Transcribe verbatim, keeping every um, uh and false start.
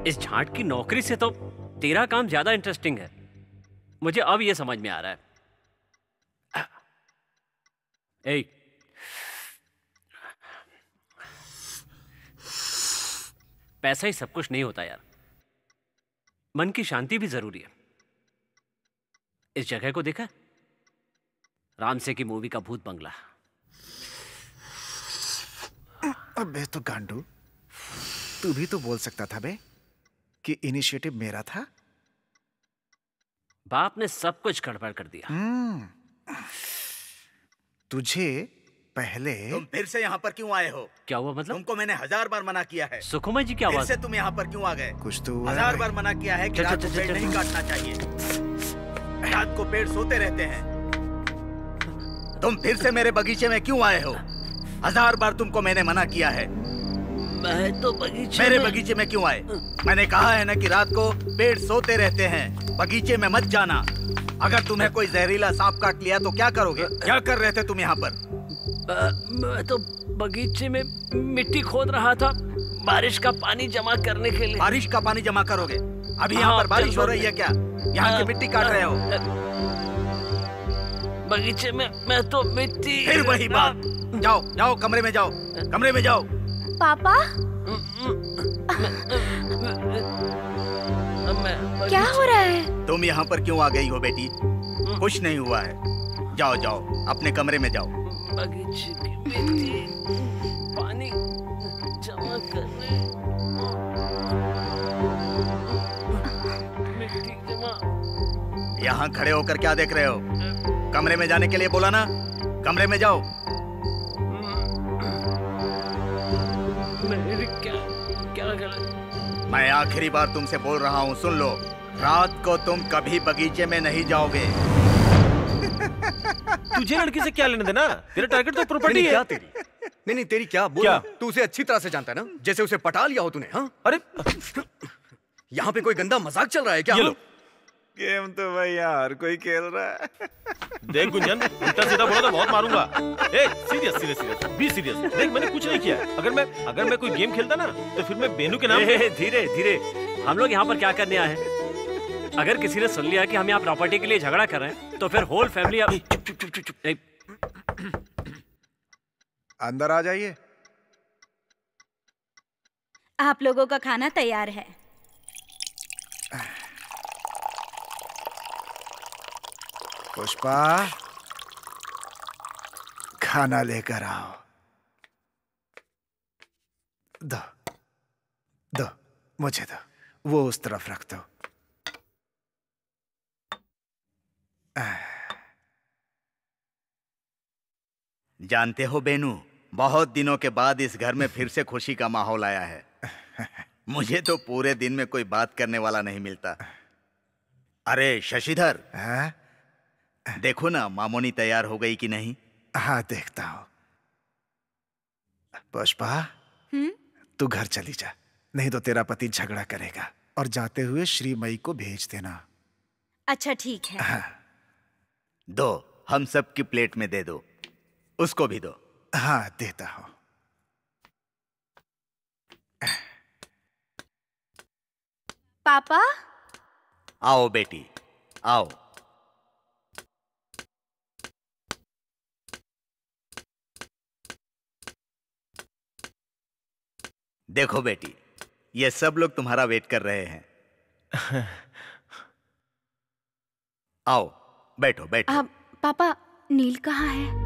इस झांट की नौकरी से तो तेरा काम ज्यादा इंटरेस्टिंग है। मुझे अब यह समझ में आ रहा है। ए, पैसा ही सब कुछ नहीं होता यार, मन की शांति भी जरूरी है। इस जगह को देखा, रामसे की मूवी का भूत बंगला। अबे तो गांडू, तू भी तो बोल सकता था बे कि इनिशिएटिव मेरा था। बाप ने सब कुछ गड़बड़ कर दिया। तुझे पहले। तुम फिर से यहाँ पर क्यों आए हो? क्या हुआ मतलब? तुमको मैंने हजार बार मना किया है। सुखुमा जी क्या आवाज? फिर से तुम यहाँ पर क्यों आ गए? कुछ तो हजार बार मना किया है कि रात को पेड़ नहीं काटना चाहिए। रात को पेड़ सोते रहते हैं। तुम फिर से मेरे बगीचे में क्यों आए हो? हजार बार तुमको मैंने मना किया है। मैं तो बगीचे मेरे में... बगीचे में क्यों आए? मैंने कहा है ना कि रात को पेड़ सोते रहते हैं, बगीचे में मत जाना। अगर तुम्हें कोई जहरीला सांप काट लिया तो क्या करोगे? क्या कर रहे थे तुम यहाँ पर? आ, मैं तो बगीचे में मिट्टी खोद रहा था, बारिश का पानी जमा करने के लिए। बारिश का पानी जमा करोगे? अभी यहाँ पर बारिश हो रही है क्या? यहाँ की मिट्टी काट रहे हो? बगीचे में मैं तो मिट्टी। फिर वही बात। जाओ जाओ, कमरे में जाओ, कमरे में जाओ। पापा, क्या हो रहा है? तुम यहाँ पर क्यों आ गई हो बेटी? कुछ नहीं हुआ है। जाओ जाओ, अपने कमरे में जाओ। बगीचे की मिट्टी पानी जमा करने, मिट्टी जमा। यहाँ खड़े होकर क्या देख रहे हो? कमरे में जाने के लिए बोला ना, कमरे में जाओ। मेरी क्या क्या गलत? मैं आखिरी बार तुमसे बोल रहा हूँ, सुन लो। रात को तुम कभी बगीचे में नहीं जाओगे। तुझे लड़की से क्या लेने देना? तेरा टारगेट तो प्रॉपर्टी है। क्या तेरी? नहीं नहीं तेरी क्या? बोल। क्या? तू उसे अच्छी तरह से जानता है ना, जैसे उसे पटा लिया हो तूने। हाँ? अरे यहाँ पे कोई गंदा मजाक चल रहा है क्या? ये लो। गेम तो भाई यार कोई खेल रहा है। देख गुंजन, उल्टा सीधा बोला तो बहुत मारूंगा। ए, serious serious serious, be serious. देख मैंने कुछ नहीं किया। अगर मैं अगर मैं कोई गेम खेलता ना तो फिर मैं बेनू के नाम। धीरे धीरे, हम लोग यहाँ पर क्या करने आए हैं? अगर किसी ने सुन लिया कि हम यहाँ प्रॉपर्टी के लिए झगड़ा कर रहे हैं तो फिर होल फैमिली अब... चुप चुप चुप चुप चुप। अंदर आ जाइए। आप लोगों का खाना तैयार है। पुष्पा, खाना लेकर आओ। दो दो, मुझे दो। वो उस तरफ रख दो। जानते हो बेनू, बहुत दिनों के बाद इस घर में फिर से खुशी का माहौल आया है। मुझे तो पूरे दिन में कोई बात करने वाला नहीं मिलता। अरे शशिधर, देखो ना मामोनी तैयार हो गई कि नहीं? हाँ देखता हूँ। पुष्पा, तू घर चली जा, नहीं तो तेरा पति झगड़ा करेगा। और जाते हुए श्रीमयी को भेज देना। अच्छा ठीक है। हाँ। दो, हम सब की प्लेट में दे दो। उसको भी दो। हाँ देता हूँ। पापा, आओ बेटी, आओ। देखो बेटी, ये सब लोग तुम्हारा वेट कर रहे हैं। आओ बैठो बैठो। आ, पापा, नील कहाँ है?